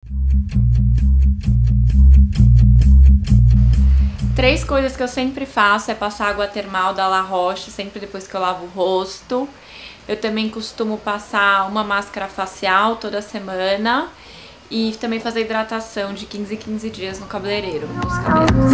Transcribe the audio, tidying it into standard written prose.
Três coisas que eu sempre faço é passar água termal da La Roche sempre depois que eu lavo o rosto. Eu também costumo passar uma máscara facial toda semana e também fazer hidratação de 15 em 15 dias no cabeleireiro, nos cabelos.